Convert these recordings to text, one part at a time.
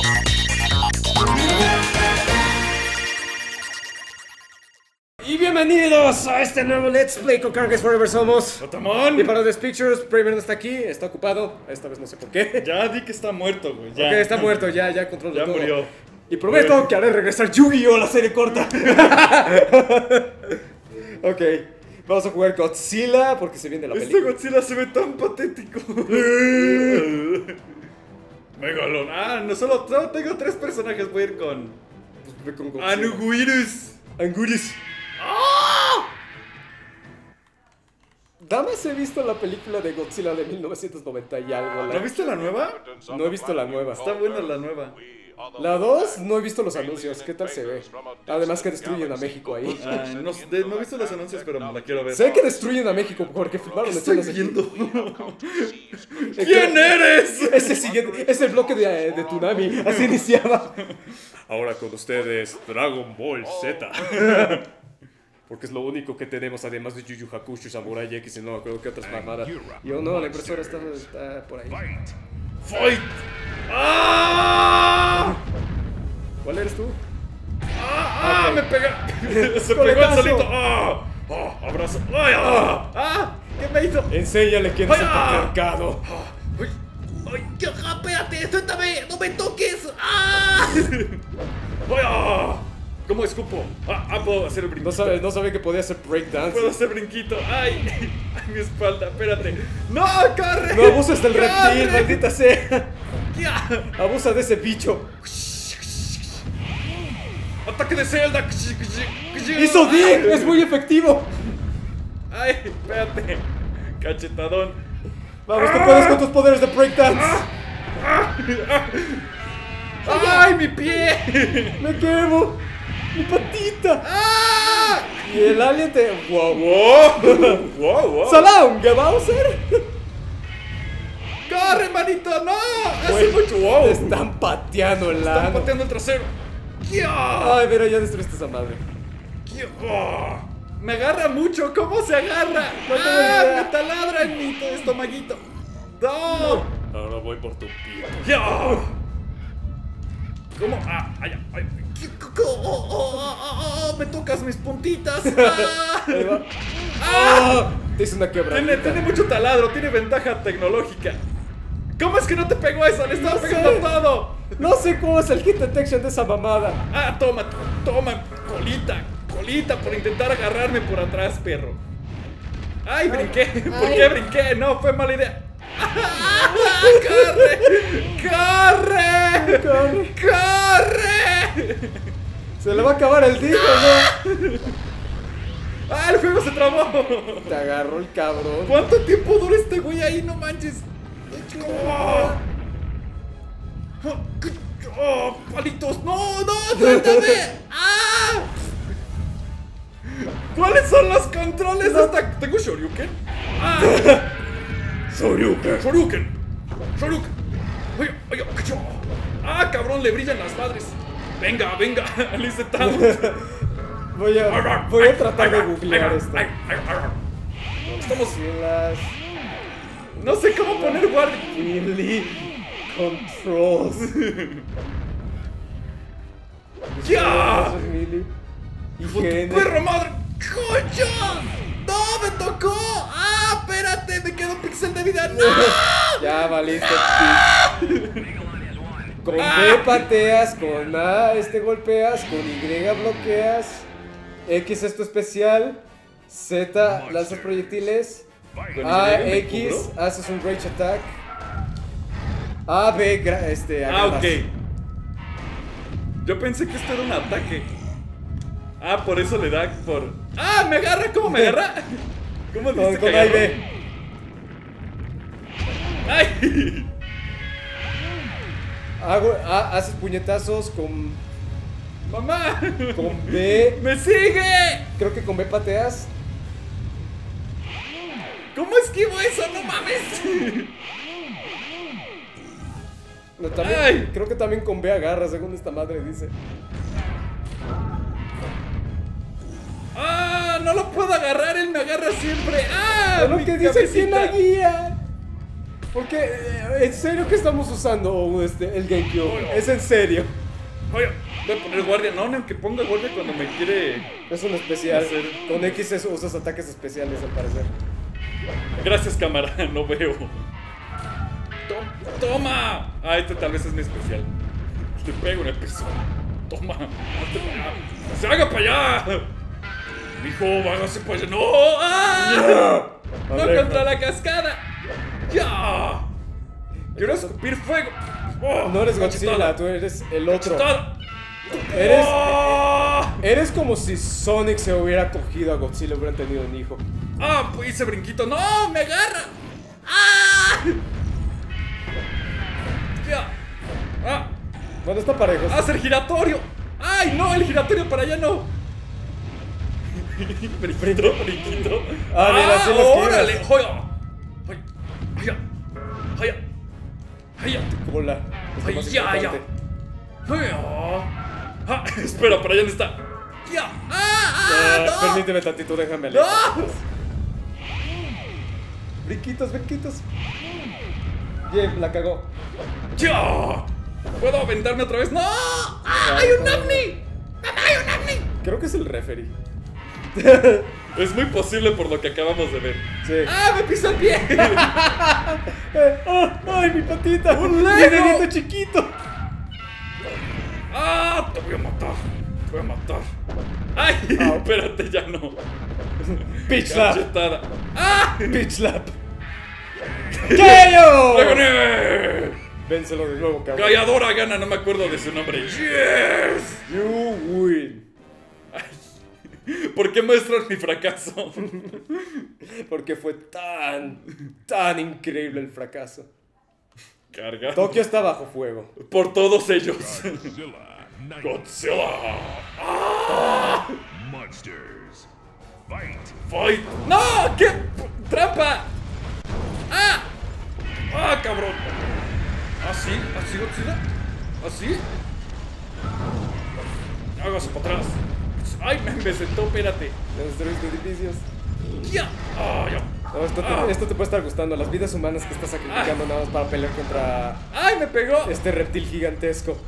Y bienvenidos a este nuevo Let's Play con Kangas Forever. Somos Otamón. y Parades Pictures. Primer no está aquí, está ocupado. Esta vez no sé por qué. Ya di que está muerto, güey. Ya. Ok, está muerto, ya controlo Ya todo. murió. Y prometo que haré regresar Yu-Gi-Oh! La serie corta. Ok, vamos a jugar Godzilla porque se viene la Este película. Godzilla se ve tan patético. Megalon. Ah, no solo tengo 3 personajes. Voy a ir con Pues ve con Godzilla. Anuguirus. Anguris. Damas, he visto la película de Godzilla de 1990 y algo. ¿No viste la nueva? No he visto la nueva. Está buena la nueva. La 2 no he visto los anuncios. ¿Qué tal se ve? Además que destruyen a México ahí. Ay, no he visto los anuncios, pero la quiero ver. Sé que destruyen a México porque filmaron Estoy escenas aquí. viendo. ¿Quién eres? Es el bloque de Toonami. Así iniciaba. Ahora con ustedes, Dragon Ball Z. Porque es lo único que tenemos, además de Yu Yu Hakusho, Samurai X y no me acuerdo qué otras mamadas. Y oh no, la impresora está por ahí. ¡Fight! ¡Ah! ¿Cuál eres tú? ¡Ah! Ok. ¡Me pega! Se pegó el Coletazo. solito. ¡Ah! ¡Ah! ¡Abrazo! ¡Ay! ¡Ah! ¡Ah! ¿Qué me hizo? Enséñale quién es el ¡Ay! patriarcado. ¡Ay! ¡Ay! ¡Ya! ¡Espérate! ¡Suéltame! ¡No me toques! ¡Ah! ¡Ay! ¡Ah! ¿Cómo escupo? ¡Ah! Puedo hacer el brinquito. No sabía que podía hacer breakdance. Puedo hacer brinquito. ¡Ay! ¡Ay! Mi espalda! Espérate. ¡No! ¡Corre! No abuses del ¡Corre! reptil, maldita sea. ¡Ya! Abusa de ese bicho. ¡Ataque de Zelda! ¡Hizo Dig! ¡Es muy efectivo! ¡Ay! Espérate. Cachetadón. Vamos, tú puedes con tus poderes de breakdance. ¡Ay! ¡Mi pie! ¡Me quemo! ¡Mi patita! ¡Ah! Y el alien te... ¡Wow! ¡Wow! ¡Wow! ¡Wow! ¡Salonga, Bowser! ¡Corre, manito! ¡No! ¡Hace Güey, mucho! ¡Wow! te están pateando el Están ano. pateando el trasero. ¡Ya! Ay, mira, ya destruiste esa madre. ¡Ya! Me agarra mucho. ¿Cómo se agarra? No tengo ¡Ah! idea. Me taladra en mi estomaguito. ¡No! Ahora voy por tu pito. ¡Ya! ¿Cómo? ¡Ah! ¡Ay! ¡Ay! ¡Oh! ¡Me tocas mis puntitas! ¡Ah! Ahí va. ¡Ah! Te hice una quebradita. Tiene mucho taladro, tiene ventaja tecnológica. ¿Cómo es que no te pegó eso? ¡Le estaba pegando sé. todo! No sé cómo es el hit detection de esa mamada. ¡Ah, toma, colita por intentar agarrarme por atrás, perro! ¡Ay, brinqué! ¿Por qué brinqué? No, fue mala idea. ¡Ah! ¡Corre! Corre. ¡Corre! Se le va a acabar el disco, ¿no? ¡Ah, el juego se trabó! Te agarró el cabrón. ¿Cuánto tiempo dura este güey ahí? No manches. ¡Oh! ¡Palitos! ¡No! ¡No! ¡Suéltame! ¡Ah! ¿Cuáles son los controles de esta? ¿Tengo Shoryuken? ¡Ah! ¡Shoryuken! ¡Ay, ay, ay! ¡Ah, cabrón! Le brillan las madres. ¡Venga! Le hice tanto. Voy a tratar de googlear esto. Estamos... Las No sé cómo poner guardia. Melee Controls. ¡Ya! Eso es melee. Y ¡Tu género. perra madre! ¡Coño! ¡No! ¡Me tocó! ¡Ah! ¡Espérate! ¡Me quedó un pixel de vida! ¡No! Ya valiste. Con B pateas, con A golpeas, con Y bloqueas, X es tu especial, Z lanzas proyectiles, A, ¿Me X cubro? haces un rage attack, A, B agarras. Ok. Yo pensé que esto era un ataque. Ah, por eso le da por... ¡Ah! ¿Me agarra? ¿Cómo me agarra? ¿Cómo dice Con que A y agarró? B. ¡Ay! Haces puñetazos con ¡Mamá! B, ¡Me sigue! creo que con B pateas. ¿Cómo esquivo eso? ¡No mames! No, también, Ay. creo que también con B agarra, según esta madre dice. ¡Ah! ¡No lo puedo agarrar! ¡Él me agarra siempre! ¡Ah! Es lo mi que dice aquí en la cabecita! guía. Porque, ¿en serio que estamos usando el GameCube? Es en serio. Oye, voy a poner guardia. No, aunque ponga guardia cuando me quiere. Es un especial. hacer- Con X usas ataques especiales, al parecer. Gracias, cámara, no veo. ¡Toma! Ah, este tal vez es mi especial. Le pego en el piso. Toma. Hazte para allá. ¡Se haga para allá! Mijo, hágase para allá. ¡No! ¡Ah! ¡No contra la cascada! ¡Ya! ¡Quiero escupir fuego! ¡Oh! No eres Cachetada. Godzilla, tú eres el otro. Cachetada. Eres, ¡Oh! eres como si Sonic se hubiera cogido a Godzilla y hubieran tenido un hijo. ¡Ah! Pues hice brinquito. ¡No! ¡Me agarra! ¡Ah! ¡Ya! ¡Ah! Bueno, está parejo. ¡Hacer giratorio! ¡Ay, no! El giratorio para allá no. Brinquito, brinquito. Ah, mira, sí los ¡órale! giras. ¡Joya! ¡Jaya! ¡Jaya! ¡Jaya! Cola. Es lo ¡Ay, más ya, ya! importante. ¡Jaya! ¡Ah! Espera, para allá no está. ¡Ya! ¡Ah! ¡No! Permíteme tantito, déjame ¡No! alejar. Brinquitos, brinquitos. Bien, la cagó. ¡Ya! ¿Puedo aventarme otra vez? ¡No! ¡Ah! ¡Hay un ovni! ¡Mamá, hay un ovni! Creo que es el referee. Es muy posible por lo que acabamos de ver. Sí. ¡Ah! ¡Me pisó el pie! ¡Ay, mi patita! ¡Un ¡Mi Lego! dedito chiquito! ¡Ah! ¡Te voy a matar! ¡Te voy a matar! ¡Ay! Au. Espérate, ya no. Pitch slap. Cachetada. ¡Ah! Pitch slap. ¡KO! ¡La gané! Vénselo de nuevo, cabrón. Galladora gana, no me acuerdo de su nombre. ¡Yes! You win. ¿Por qué muestran mi fracaso? Porque fue tan increíble el fracaso. Carga. Tokio está bajo fuego. Por todos ellos. Godzilla. Godzilla. Monsters. Fight. Fight. ¡No! ¡Qué trampa! ¡Ah! ¡Ah, cabrón! ¿Así? ¿Así, Godzilla? ¿Así? Hágase para atrás. ¡Ay, me sentó! Espérate. Destruiste edificios. ¡Ya! ¡Ah, ya! No, esto te puede estar gustando. Las vidas humanas que estás sacrificando nada más para pelear contra ¡Ay, me pegó! este reptil gigantesco.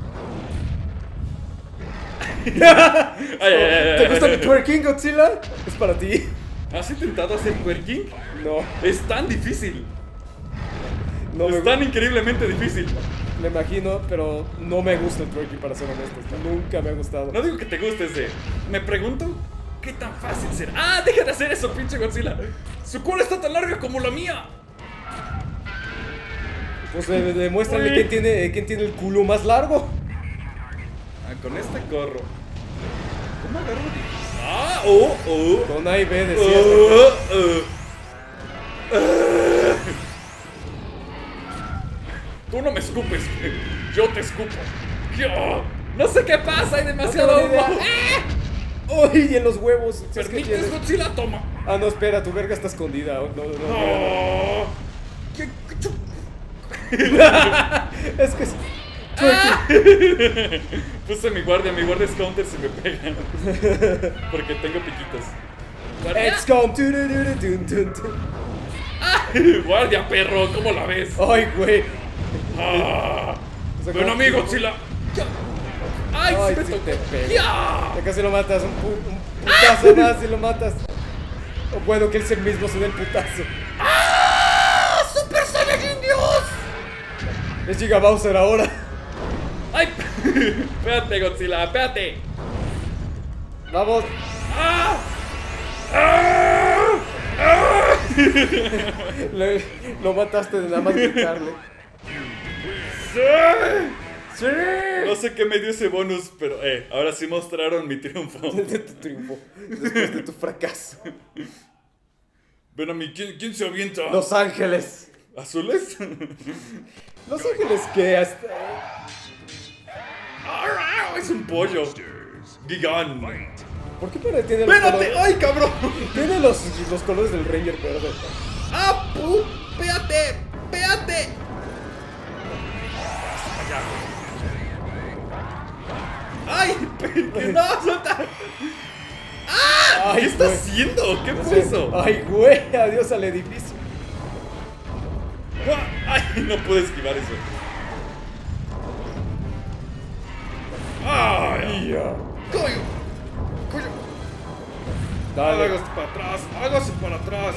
Ay, ay, ay, ¿Te ay, gusta ay, mi ay. twerking, Godzilla? Es para ti. ¿Has intentado hacer twerking? No, Es tan difícil. no Es tan increíblemente difícil. me imagino, pero no me gusta el twerking, para ser honesto. Nunca me ha gustado. No digo que te guste ese. Me pregunto qué tan fácil será. ¡Ah! ¡Deja de hacer eso, pinche Godzilla! ¡Su cola está tan larga como la mía! Pues demuéstrame Uy. quién tiene el culo más largo. Ah, con este corro. ¿Cómo agarro? ¡Ah! ¡Oh! ¡Oh! Con A y B decías. Tú no me escupes, yo te escupo. Yo. No sé qué pasa, hay demasiado tengo ni humo. idea. ¡Uy! Y en los huevos. Si es que ¿Permites, tienes. Godzilla? Toma. Ah, no, espera, tu verga está escondida. No, no, no. No. ¿Qué? Es que es. Puse mi guardia es counter si me pegan. Porque tengo piquitos. Guardia. XCOM. Guardia, perro, ¿cómo la ves? Ay, güey. Ah. O sea, Ven a ¿cómo- mí, Godzilla. Ya. Ay, Ay, sí me sí tocó. te pego. Ya. Ya casi lo matas. Un putazo más y lo matas. O bueno, que él mismo se dé el putazo. ¡Ah! ¡Super Saiyajin Dios! Es Giga Bowser ahora. ¡Ay! Espérate, Godzilla, espérate. Vamos. ¡Ah! ¡Ah! ¡Ah! Lo mataste de nada más gritarle. ¡Sí! ¡Sí! No sé qué me dio ese bonus, pero ahora sí mostraron mi triunfo. De tu triunfo. Después de tu fracaso. Ven a mí, ¿quién se avienta? Los Ángeles. ¿Azules? Los Ángeles que hasta. ¡Ah! Es un pollo. Gigán. ¿Por qué tiene los ¡Espérate! colores? ¡Ay, cabrón! Tiene los colores del Ranger verde. ¡Ah, pu! ¡Espérate! ¡Espérate! ¡Ay! ¡No, suelta! ¡Ah! Ay, ¿Qué está güey. haciendo? ¿Qué No fue sé. eso? Ay, güey, adiós al edificio. ¡Ay! No pude esquivar eso. ¡Ay! ¡Coño! ¡Coño! Dale. Hágase para atrás, hágase para atrás.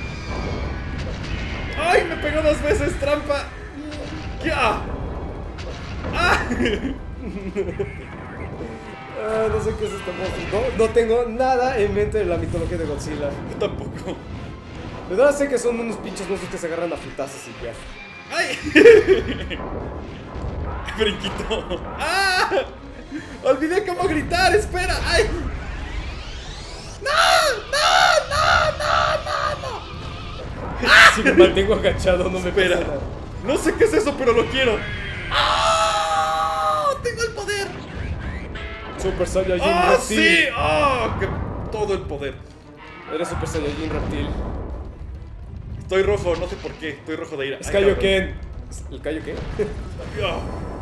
¡Ay! Me pegó 2 veces, trampa. ¡Ya! ¡Ah! No sé qué es este monstruo. No tengo nada en mente de la mitología de Godzilla. Yo tampoco. De verdad sé que son unos pinches monstruos que se agarran a putazos y ya. ¡Ay! ¡Brinquito! ¡Ah! ¡Olvidé cómo gritar! ¡Espera! ¡Ay! ¡No! Si me mantengo agachado no me Espera. pasa nada. No sé qué es eso, pero lo quiero. ¡Ah! ¡Tengo el poder! Super Saiyajin ¡Ah, reptil. sí! ¡Ah! ¡Que todo el poder! Eres Super Saiyajin reptil. Estoy rojo, no sé por qué. Estoy rojo de ira. Es Ay, cabrón. Kaioken. ¿El Kaioken? ¡Ah!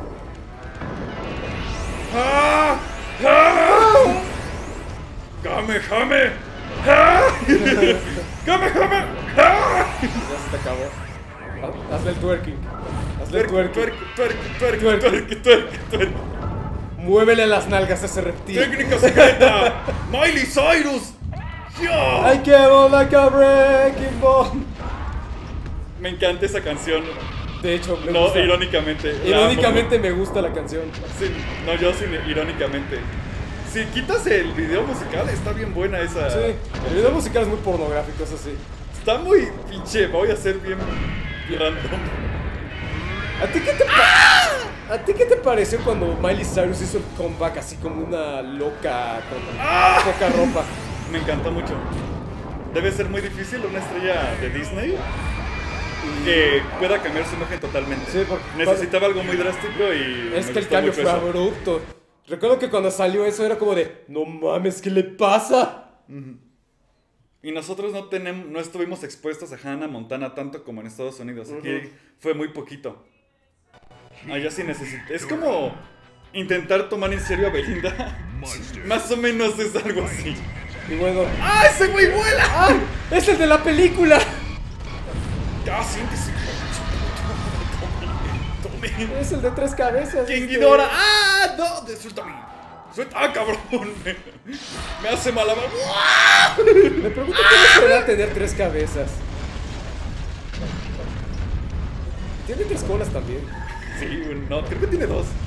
¡Ah! ¡Ah! ¡Kamehame! ¡Ah! ¡Kamehame! ¡Ah! Ya se te acabó. Hazle el twerking. Hazle el twerking. Twerk. Muévele las nalgas a ese reptil. ¡Técnica secreta! ¡Miley Cyrus! ¡Ya! I came like a wrecking ball. Me encanta esa canción. De hecho, me No, gusta. irónicamente. la Irónicamente amo. me gusta la canción. Sí, no, yo sí, irónicamente. Si quitas el video musical, está bien buena esa. Sí, el video musical es muy pornográfico, eso sí. Está muy pinche, voy a ser bien random. ¿A ti qué te pareció cuando Miley Cyrus hizo el comeback así como una loca con poca ropa? Me encantó mucho. Debe ser muy difícil una estrella de Disney que pueda cambiar su imagen totalmente. Sí, porque necesitaba algo muy drástico y es me que el gustó cambio mucho fue eso. abrupto. Recuerdo que cuando salió eso era como de, no mames, ¿qué le pasa? Y nosotros no estuvimos expuestos a Hannah Montana tanto como en Estados Unidos. Aquí fue muy poquito. Allá sí necesito. Es como intentar tomar en serio a Belinda. Más o menos es algo así. Y bueno, ¡Ah, ese güey vuela! ¡ah! ¡Es el de la película! ¡Ah, siéntese! Tome. Es el de 3 cabezas. ¡King Ghidorah! ¡Ah! ¡No! ¡Suéltame! ¡Suelta! ¡Ah, cabrón! Me hace malabar. Me pregunto cómo será tener 3 cabezas. Tiene 3 colas también. Sí, no, creo que tiene 2.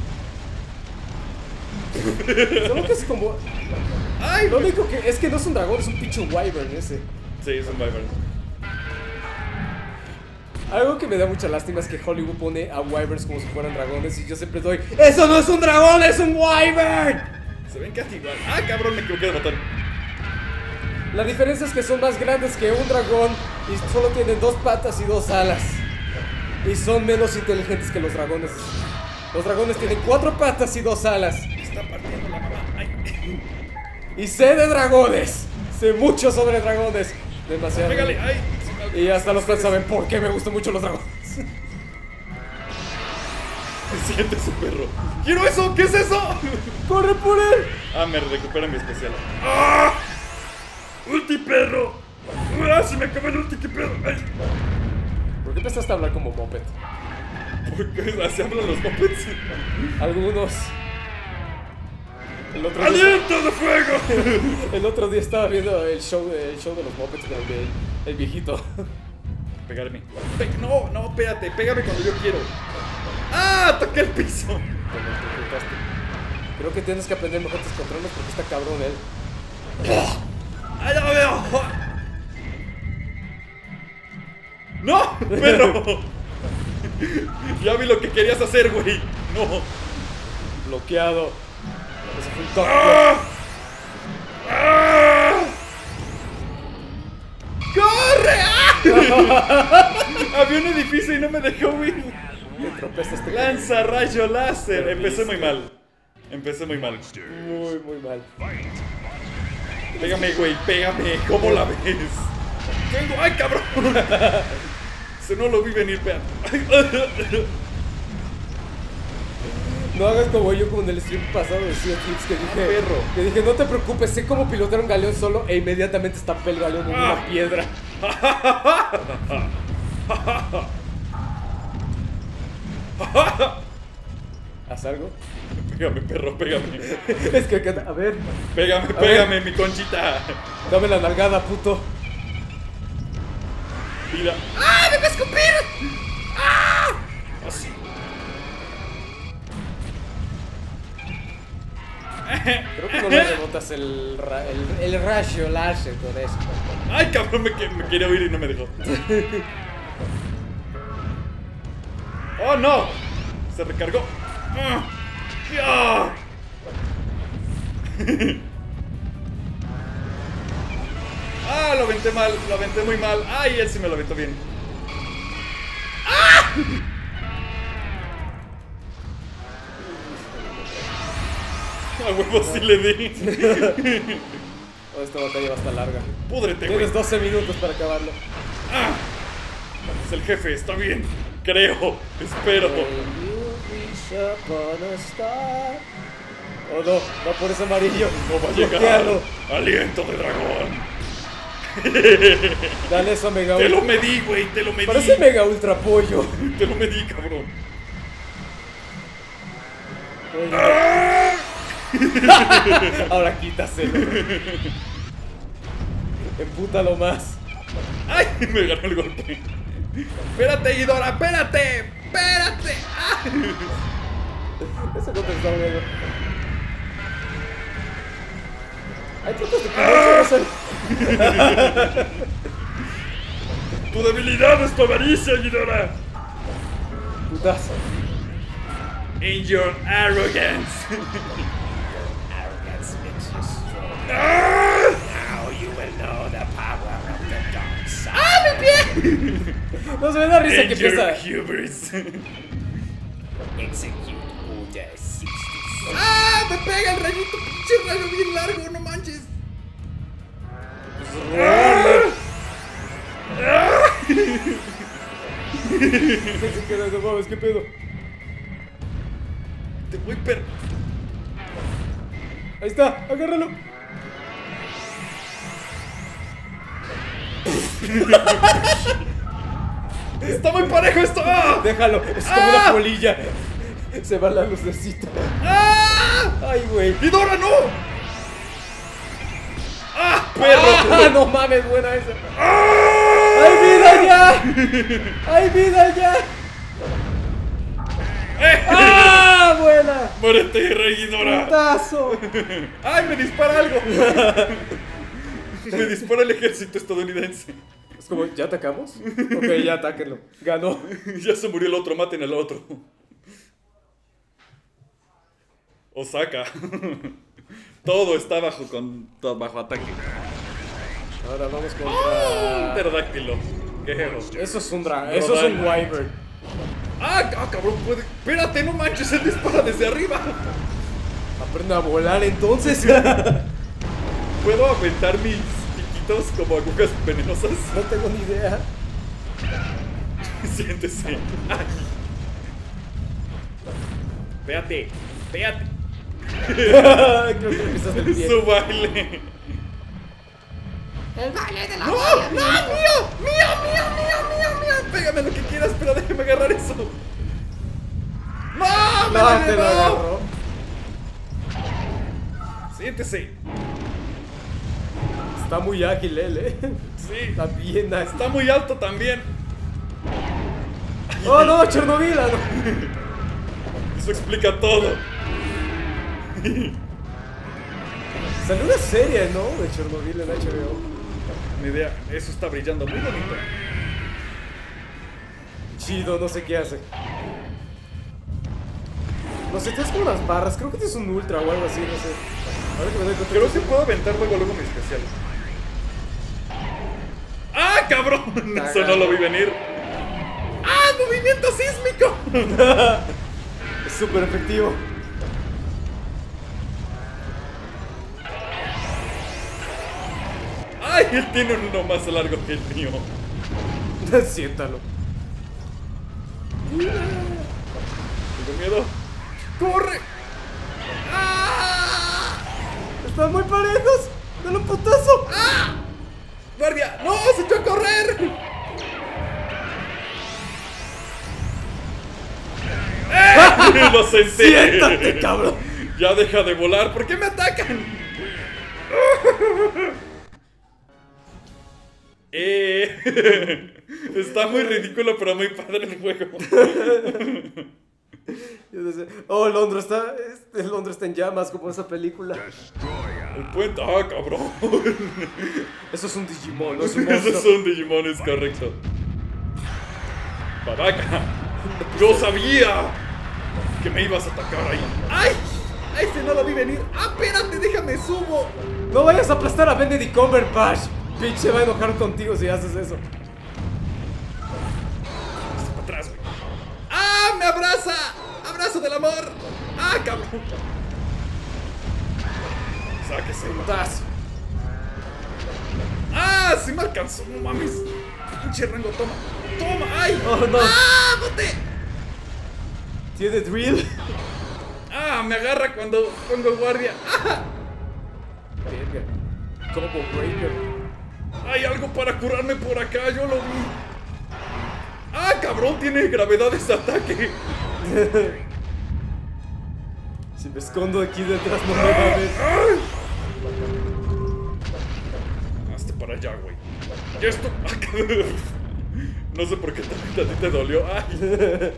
Solo que es como... ¡Ay! Lo único que es que no es un dragón, es un pinche wyvern ese. Sí, es un wyvern. Algo que me da mucha lástima es que Hollywood pone a wyverns como si fueran dragones y yo siempre doy ¡eso no es un dragón, es un wyvern! Se ven casi igual. ¡Ah, cabrón! Me equivoqué de botón. La diferencia es que son más grandes que un dragón y solo tienen 2 patas y 2 alas. Y son menos inteligentes que los dragones. Los dragones tienen 4 patas y 2 alas. Me está partiendo la mamá. ¡Ay! Y sé de dragones. Sé mucho sobre dragones. Demasiado. ¡Pégale! ¡Ay! Y hasta los fans saben por qué me gustan mucho los dragones. Siente su perro. ¡Quiero eso! ¿Qué es eso? ¡Corre por él! Ah, me recupera mi especial. ¡Ah! ¡Ulti perro! ¡Ah! Se me acabó el ulti, qué pedo. ¡Ay! ¿Por qué empezaste a hablar como moped? Porque así hablan los puppets. Algunos. El otro día, ¡Aliento de fuego! el otro día estaba viendo el show de los mopeds con el viejito. Pegarme. No, no, espérate. Pégame cuando yo quiero. ¡Ah! Toqué el piso. Como te tocaste. Creo que tienes que aprender mejor tus controles porque está cabrón él. ¡Ay, ya lo veo! ¡No! ¡Perro! Ya vi lo que querías hacer, güey. No. Bloqueado. Ese fue un toque. ¡Ah! ¡Ah! ¡Corre! ¡Ah! Había un edificio y no me dejó huir. Te tropezaste. Lanza rayo láser. Empecé muy mal. Empecé muy mal. Muy, muy mal. Pégame, güey, pégame. ¿Cómo la ves? Tengo. ¡Ay, cabrón! Se no lo vi venir, pea. No hagas como yo como en el stream pasado de Sea of Thieves que dije, perro. que dije, no te preocupes, sé cómo pilotar un galeón solo e inmediatamente estampé el galeón en una piedra. ¿Haz algo? Pégame, perro, pégame. Es que acá, a ver. Pégame, pégame, mi conchita. Dame la nalgada, puto. Mira. ¡Ah! ¡Me va a escupir! ¡Ah! Así. Creo que no le rebotas el rayo láser con eso. Ay, cabrón, me quería oír y no me dejó. ¡Oh, no! Se recargó. ¡Ah! Lo aventé mal, lo aventé muy mal. ¡Ay, él sí me lo aventó bien! ¡Ah! A huevo sí le di. Oh, esta batalla va a estar larga. Púdrete, güey. Tienes 12 minutos para acabarlo. ¡Ah! Es el jefe, está bien. Creo, espero. Oh no, va por ese amarillo. No va a llegar. Bloquealo. Aliento de dragón. Dale eso, Mega Te Ultra. lo medí, güey, te lo medí. Parece Mega Ultra Pollo. Te lo medí, cabrón. Ahora quítaselo. Empútalo más. ¡Ay! Me ganó el golpe. Espérate, Ghidorah, espérate. Espérate. ¡Ah! Eso no te está bueno. Hay trucos de pinche. Tu debilidad es tu avaricia, Ghidorah. Putazo. In your arrogance. Arrogance makes you strong. ¡Ah! Now you will know the power of the dark side. ¡Ah, mi pie! No se me da risa In que your empieza. hubris. Execute Order 66. ¡Ah! Me pega el rayito, pinche rayo bien largo, no manches. Se queda, no mames, ¿qué pedo? Te voy per... Ahí está, agárralo. Está muy parejo esto. ¡Ah! Déjalo, es como una polilla. Se va la lucecita. ¡Ah! Ay, güey. ¡Ghidorah, no! ¡Ah, perro! ¡Ah, no mames, buena esa! ¡Hay vida ya! ¡Hay vida ya! ¡Ah, buena! ¡Muérete, rey Ghidorah! ¡Putazo! ¡Ay, me dispara algo! Me dispara el ejército estadounidense. Es como, ¿ya atacamos? Ok, ya atáquenlo. Ganó. Ya se murió el otro, maten al otro. Osaka. Todo está bajo ataque. Ahora vamos contra... Pterodáctilo. Guerrero. Eso es un eso es un wyvern. ¡Ah, cabrón! Puede... Espérate, no manches, él dispara desde arriba. Aprende a volar entonces. ¿Puedo aventar mis piquitos como agujas venenosas? No tengo ni idea. Siéntese. Ay. Véate, véate. Creo que empiezas el pie. Su baile. El baile de la ¡No! ¡No! ¡Mío! ¡Mío! Pégame lo que quieras, pero déjame agarrar eso. ¡No! ¡Me No, te lo no! agarró. Siéntese. Está muy ágil él, Sí. Está bien ágil. Está muy alto también. ¡Oh, no! ¡Chernobyl! Ah, no. Eso explica todo. Salió una serie, ¿no? De Chernobyl en HBO. Ni idea. Eso está brillando muy bonito. Chido, no sé qué hace. No sé, tienes como unas barras. Creo que tienes un ultra o algo así, no sé. Ahora que me doy cuenta. Creo que puedo aventar luego mi especial. ¡Ah, cabrón! Eso no lo vi venir. ¡Ah, movimiento sísmico! Es súper efectivo. ¡Ay! Él tiene uno más largo que el mío. Siéntalo. Tengo miedo. ¡Corre! ¡Ah! Están muy parejos. ¡Dale un putazo! ¡Ah! ¡Guardia! ¡No! ¡Se echó a correr! Lo senté. ¡Siéntate, cabrón! Ya deja de volar. ¿Por qué me atacan? Está muy ridículo, pero muy padre el juego. Oh, Londres está en llamas, como esa película. El puente. Ah, cabrón. Eso es un Digimon, no es un Esos monstruo. son Digimon, es correcto. Baraca. Yo sabía que me ibas a atacar ahí. ¡Ay! ¡Ay, ese no lo vi venir! ¡Ah, espérate! ¡Déjame subo! No vayas a aplastar a Benedict Cumberbatch. Bitch se va a enojar contigo si haces eso. Está para atrás, güey. ¡Ah! ¡Me abraza! ¡Abrazo del amor! ¡Ah, cabrón! Sáquese. Putazo. ¡Ah! ¡Sí me alcanzó! ¡No mames! ¡Pinche rango! ¡Toma! ¡Toma! ¡Ay! Oh, no. ¡Ah! ¡Bote! ¿Tiene drill? ¡Ah! Me agarra cuando pongo guardia. ¡Ah! Verga. Combo breaker. ¡Hay algo para curarme por acá! ¡Yo lo vi! ¡Ah, cabrón! Tiene gravedad ese ataque. Si me escondo aquí detrás no me va a ver. Hazte para allá, güey. Y esto... No sé por qué también a ti te dolió. ¡Ay!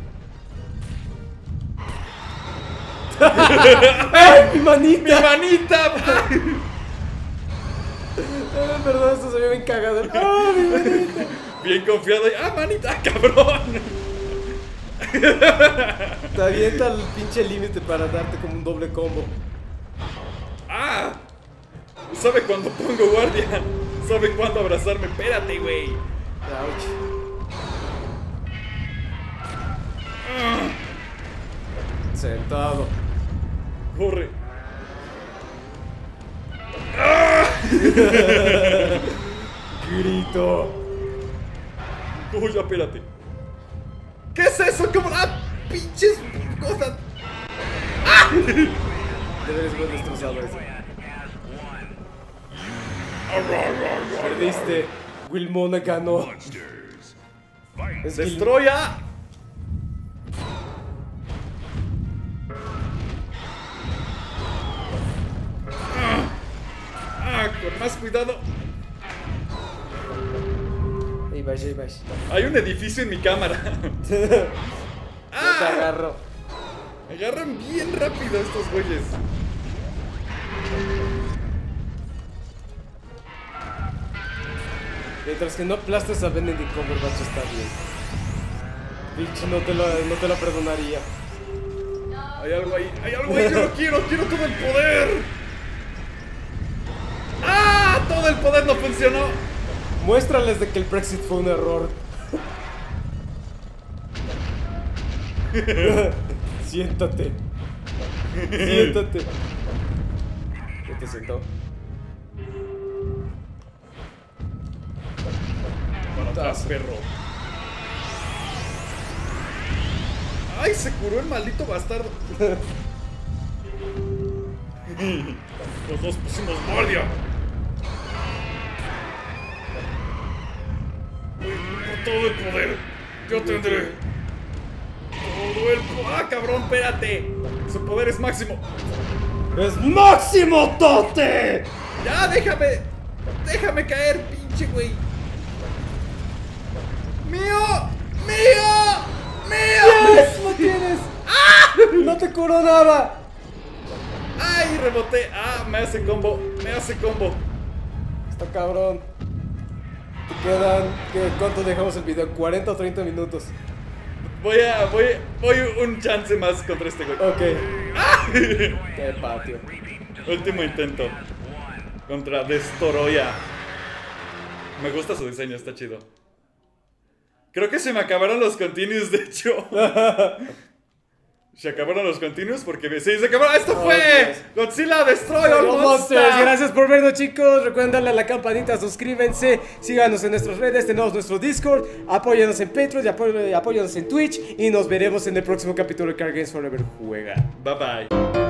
¡Ay, mi manita! ¡Mi manita! ¡Ay! Perdón, esto se ve bien cagado. ¡Ah, mi manita! Bien confiado y... ¡Ah, manita! ¡Cabrón! Te avienta el pinche límite para darte como un doble combo. ¡Ah! ¿Sabe cuándo pongo guardia? ¿Sabe cuándo abrazarme? Espérate, güey. Ouch. Sentado. Corre. Grito. Uy, ya, espérate. ¿Qué es eso? ¿Cómo? ¡Ah! ¡Pinches cosas! Deberías haber destrozado eso. Perdiste. Wilmona ganó. Monsters. Fight. Es que ¡Destroya! Con más cuidado. ahí vas, ahí vas. Hay un edificio en mi cámara. Yo te agarro. Agarran bien rápido estos güeyes. Mientras que no aplastes a Benedict Cumberbatch está bien. Bitch, no te lo perdonaría. Hay algo ahí, yo lo quiero todo el poder. ¡Ah! Todo el poder no funcionó. Muéstrales de que el Brexit fue un error. Siéntate. Siéntate. ¿Qué te sentó? Para atrás, perro. ¡Ay! Se curó el maldito bastardo. Los dos pusimos guardia. Con todo el poder, yo tendré todo el poder. ¡Ah, cabrón! Espérate. Su poder es máximo. ¡Es máximo, Tote! ¡Ya, déjame! ¡Déjame caer, pinche güey! ¡Mío! ¡Mío! ¡Mío! ¡Yes! ¡Lo tienes! ¡No te curó nada! ¡Ay! Reboté. ¡Ah! Me hace combo. Me hace combo. Está cabrón. Te quedan... ¿Cuánto dejamos el video? ¿40 o 30 minutos? Voy un chance más contra este güey. Ok. ¡Ah! Qué patio. Último intento. Contra Destoroya. Me gusta su diseño, está chido. Creo que se me acabaron los continues, de hecho. Se acabaron los continuos porque sí, se acabaron. ¡Esto fue Godzilla Destroy All Monsters! Gracias por vernos, chicos. Recuerden darle a la campanita, suscríbanse, síganos en nuestras redes, tenemos nuestro Discord, apóyanos en Patreon y apóyanos en Twitch. Y nos veremos en el próximo capítulo de Card Games Forever Juega. Bye bye.